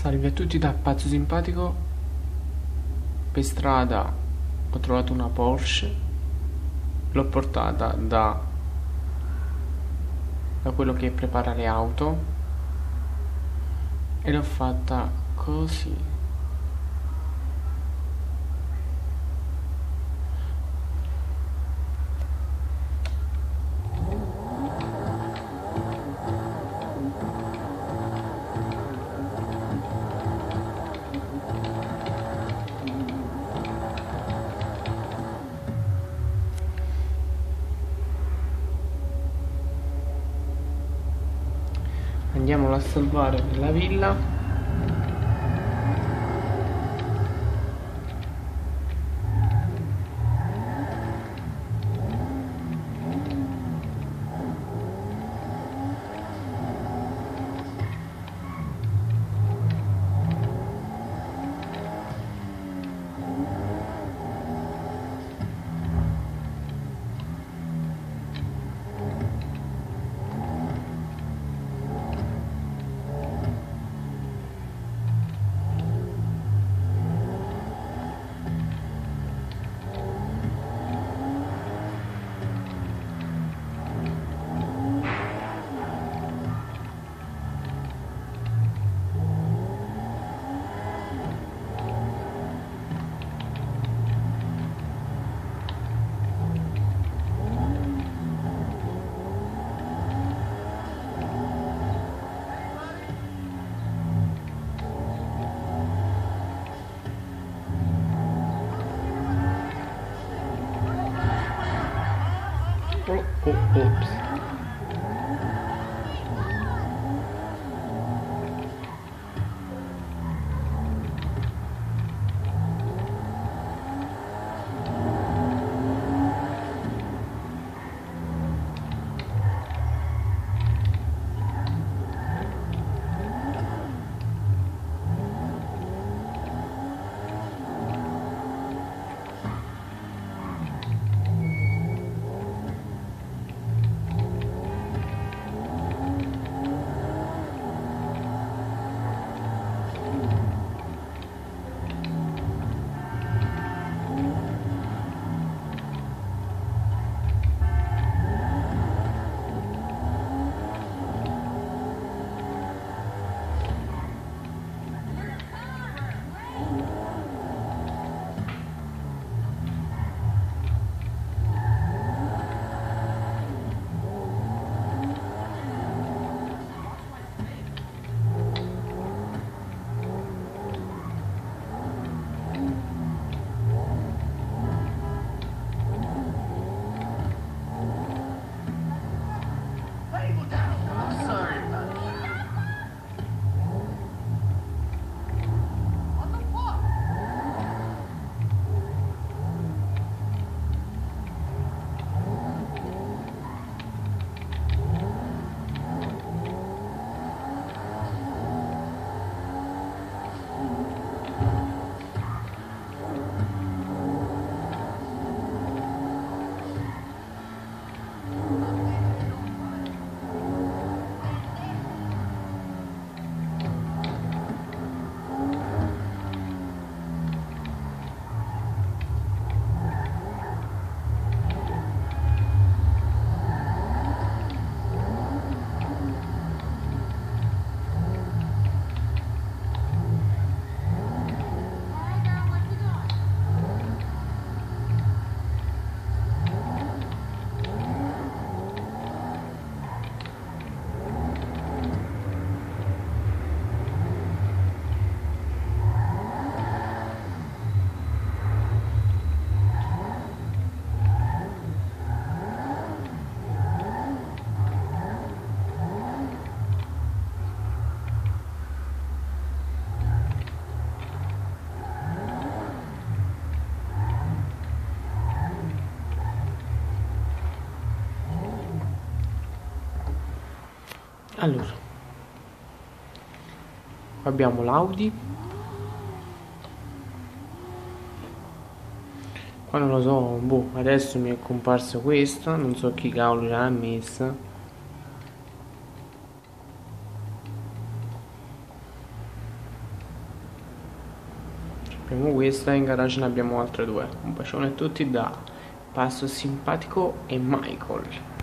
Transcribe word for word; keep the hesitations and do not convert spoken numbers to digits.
Salve a tutti da Pazzo Simpatico. Per strada ho trovato una Porsche, l'ho portata da, da quello che prepara le auto e l'ho fatta così. Andiamola a salvare nella villa. Oh, oh, ops. Allora, abbiamo l'Audi. Qua non lo so, boh, adesso mi è comparsa questa, non so chi cavolo l'ha messa. Apriamo questa e in garage ne abbiamo altre due. Un bacione a tutti da Passo Simpatico e Michael.